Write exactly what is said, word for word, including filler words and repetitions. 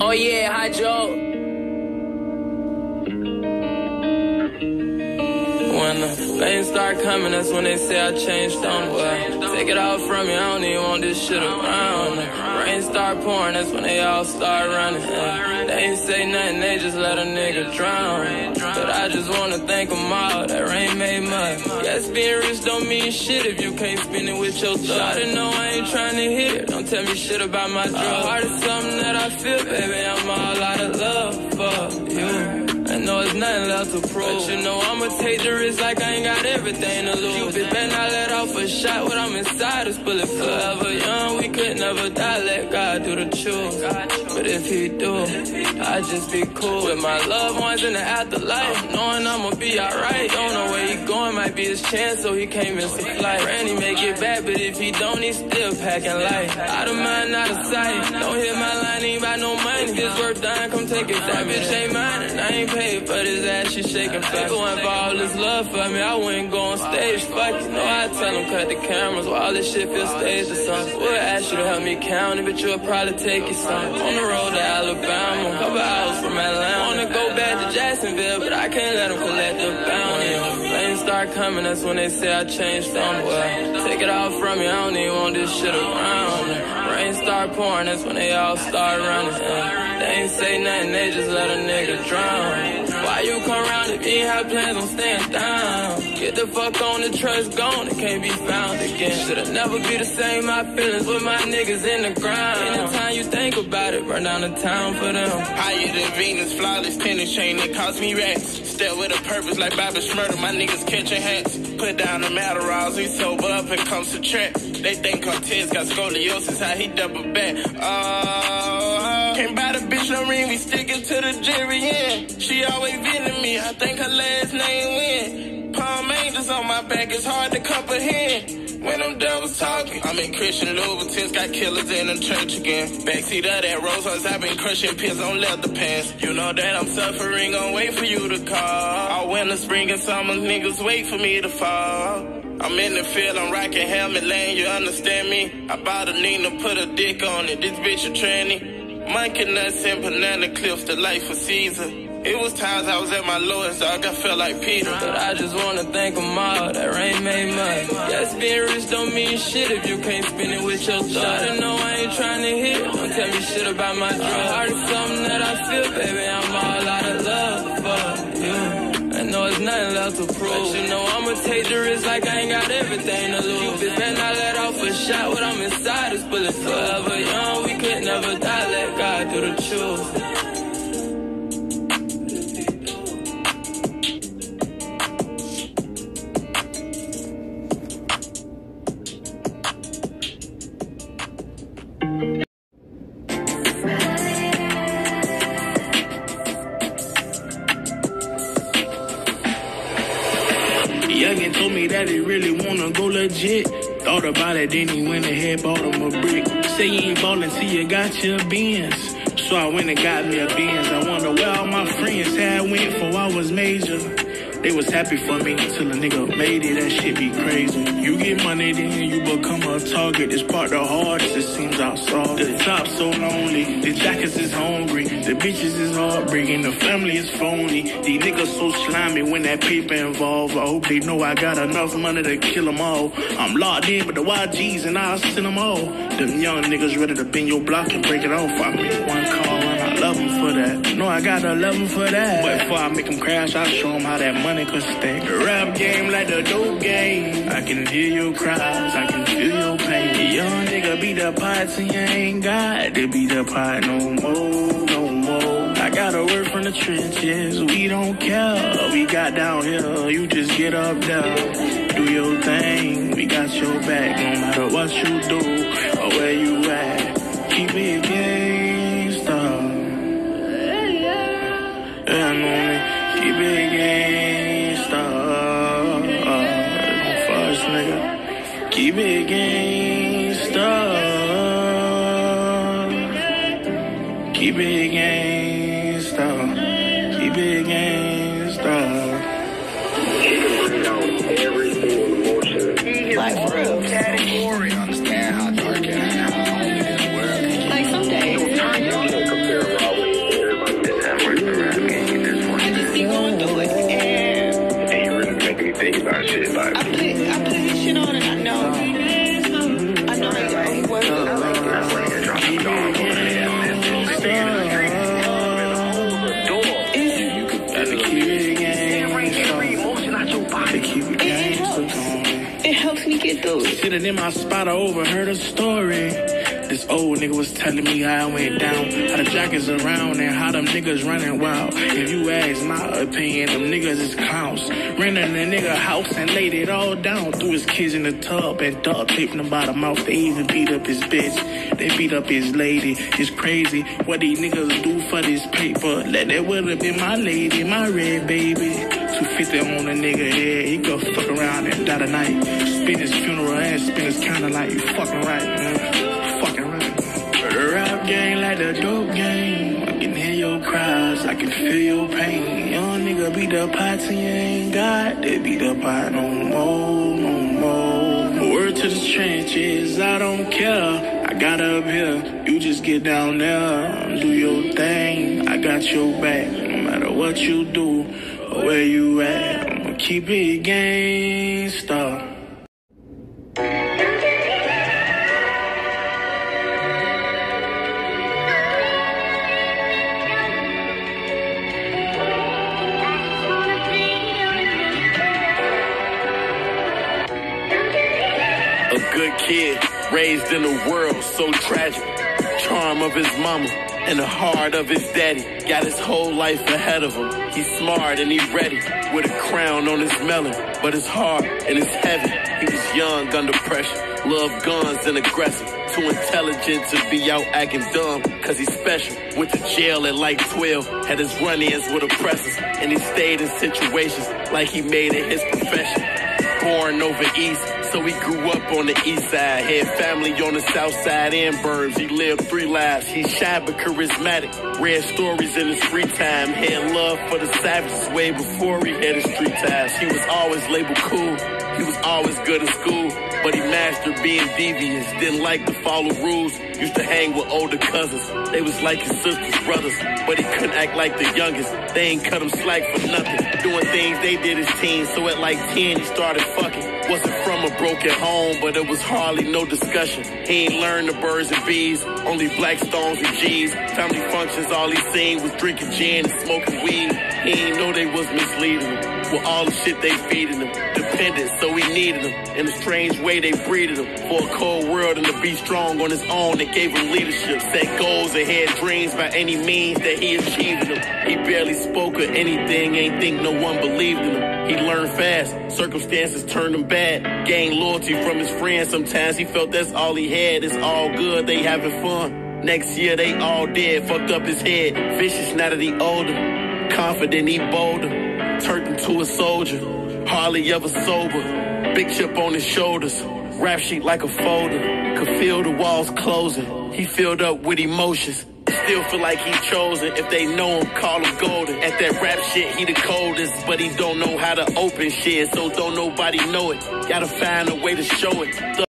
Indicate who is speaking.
Speaker 1: Oh yeah, hi Joe. When the flames start coming, that's when they say I changed on well. Take it all from me, I don't even want this shit around. Rain start pouring, that's when they all start running. They ain't say nothing, they just let a nigga drown. But I just wanna thank them all, that rain made mud. Guess being rich don't mean shit if you can't spend it with your thug. I didn't know I ain't trying to hit it, don't tell me shit about my drugs. Heart is something that I feel, baby, I'm all out of love for you. I know it's nothing left to prove, but you know I'ma take the risk like I ain't got everything to lose. Cupid better not let off a shot, what I'm inside is bulletproof. Forever young, we could never die, let God do the choose. But if he do, I just be cool with my loved ones in the afterlife, knowing I'ma be alright. Don't know where he going, might be his chance, so he can't miss a flight. Randy may get back, but if he don't, he still packing light. Out of mind, out of sight. Don't hit my line, ain't about no money. If it's worth dying, come take it. That bitch ain't mine, and I ain't paid for this ass, she shaking fast. Going for all this love for me, I wouldn't go on stage. Fuck you, know I tell them cut the cameras while all this shit feel staged or something. We'll ask you to help me count it, but you'll probably take your son. On the road to Alabama, couple hours from Atlanta. Wanna go back to Jacksonville, but I can't let them collect the bounty. When the flames start coming, that's when they say I changed on well. Take it all from me, I don't even want this shit around. Rain start pouring, that's when they all start running. They ain't say nothing, they just let a nigga drown. Why you come around if you ain't have plans on staying down? Get the fuck on, the trust gone, it can't be found again. Should've never be the same, my feelings with my niggas in the ground. Anytime you think about it, burn down the town for them.
Speaker 2: Higher than Venus, flawless tennis chain that cost me racks. Step with a purpose like Bobby Schmurder, my niggas catching hats. Put down the Adderalls, we sober up and come subtract. They think Cortez got scoliosis, how he double back. Oh, can't buy the bitch no ring, we sticking to the jury, yeah. She always visiting me, I think her last name win. Palm angels on my back, it's hard to comprehend. When them devils talking, I'm in Christian Louboutins, got killers in the church again. Backseat of that Rolls Royce, I've been crushing pins on leather pants. You know that I'm suffering, gon' wait for you to call. All winter, spring, and summer, niggas wait for me to fall. I'm in the field, I'm rocking helmet lane, you understand me? I bought a Nina, put a dick on it, this bitch a tranny. Monkey nuts and banana clips, the life of Caesar. It was times I was at my lowest, dog, I felt like Peter.
Speaker 1: But I just wanna thank them all, that rain made mud. Yes, being rich don't mean shit if you can't spend it with your thug. I didn't know I ain't trying to hit, don't tell me shit about my drugs. Heart is something that I feel, baby, I'm all out of love for you. I know it's nothing left to prove, but you know I'ma take the risk like I ain't got everything to lose. Cupid better not let off a shot, what I'm inside is bulletproof. Forever young, we could never die, let God do the choose.
Speaker 3: Youngin' told me that he really wanna go legit. Thought about it, then he went ahead, bought him a brick. Say you ain't ballin' till you got your Benz. So I went and got me a Benz. I wonder where all my friends had went before I was major. They was happy for me until a nigga made it, that shit be crazy. You get money, then you become a target. This part the hardest, it seems I saw. The top so lonely, the jackets is hungry, the bitches is heartbreaking, the family is phony. These niggas so slimy when that paper involved. I hope they know I got enough money to kill them all. I'm locked in with the Y Gs and I'll send them all. Them young niggas ready to bend your block and break it off. I make one call and I love them for that. No, I gotta love them for that. But before I make them crash, I show them how that money could stay. The rap game like the dope game. I can hear your cries, I can feel your pain. The young nigga beat the pots and you ain't got to beat the pot no more, no more. I gotta work from the trenches, we don't care. We got down here, you just get up there. Do your thing, we got your back. No matter what you do or where you at, keep it gangsta. Yeah, I know, keep it gangsta. Uh, first nigga, keep it gangsta. Keep it gangsta. Keep it gangsta.
Speaker 4: Like, for real. Category, understand how dark it is, how only this world. Like, someday. You can't compare Raw with
Speaker 3: it like
Speaker 5: I put, I put his shit on and I know. I know he wasn't like it helps me get through it.
Speaker 3: Sitting in my spot, I overheard a story. This old nigga was telling me how I went down, how the jackets around and how them niggas running wild. If you ask my opinion, them niggas is clowns. Ran in the nigga house and laid it all down. Threw his kids in the tub and duct taped them by the mouth. They even beat up his bitch. They beat up his lady. It's crazy what these niggas do for this paper. Let that would've been my lady, my red baby. two fifty on a nigga head. He go fuck around and die tonight. Spin his funeral and spin his counter like you fucking right, man. The rap gang like the dope game. I can hear your cries, I can feel your pain. Young nigga beat the pot till you ain't got. They beat the pot no more, no more. Word to the trenches, I don't care. I got up here, you just get down there. Do your thing, I got your back. No matter what you do or where you at, I'ma keep it gangsta.
Speaker 6: A good kid, raised in a world so tragic. Charm of his mama and the heart of his daddy. Got his whole life ahead of him. He's smart and he's ready, with a crown on his melon. But his heart and his heavy. He was young under pressure, loved guns and aggressive. Too intelligent to be out acting dumb, cause he's special. Went to jail at like twelve, had his run-ins with oppressors. And he stayed in situations like he made it his profession. Born over east, so he grew up on the east side. Had family on the south side and burbs. He lived three lives. He's shy but charismatic. Read stories in his free time. Had love for the savages way before he had his street ties. He was always labeled cool. He was always good in school, but he mastered being devious. Didn't like to follow rules. Used to hang with older cousins. They was like his sister's brothers, but he couldn't act like the youngest. They ain't cut him slack for nothing. Doing things they did as teens, so at like ten he started fucking. Wasn't from a broken home, but it was hardly no discussion. He ain't learned the birds and bees, only black stones and G's. Family functions, all he seen was drinking gin and smoking weed. He ain't know they was misleading him with all the shit they feeding him. Dependent, so he needed them. In a strange way, they breeded him for a cold world and to be strong on his own. They gave him leadership, set goals and had dreams by any means that he achieved them. He barely spoke of anything, ain't think no one believed in him. He learned fast, circumstances turned him bad. Gained loyalty from his friends, sometimes he felt that's all he had. It's all good, they having fun. Next year they all dead, fucked up his head. Vicious now that he older, confident he bolder. Turned into a soldier, hardly ever sober. Big chip on his shoulders, rap sheet like a folder. Could feel the walls closing, he filled up with emotions. Still feel like he chosen, if they know him, call him golden. At that rap shit, he the coldest, but he don't know how to open shit, so don't nobody know it. Gotta find a way to show it.